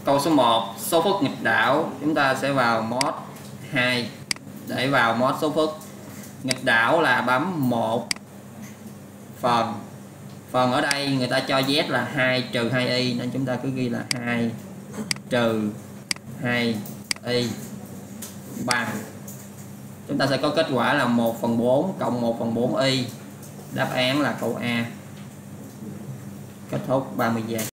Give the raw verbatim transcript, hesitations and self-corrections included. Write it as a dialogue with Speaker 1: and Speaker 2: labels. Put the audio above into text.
Speaker 1: Câu số một, số phức nghịch đảo, chúng ta sẽ vào mod hai để vào mod số phức. Nghịch đảo là bấm một phần. Phần ở đây người ta cho z là hai trừ hai y nên chúng ta cứ ghi là hai trừ hai y bằng, chúng ta sẽ có kết quả là một phần bốn cộng một phần bốn y. Đáp án là câu A. Kết thúc ba mươi giây.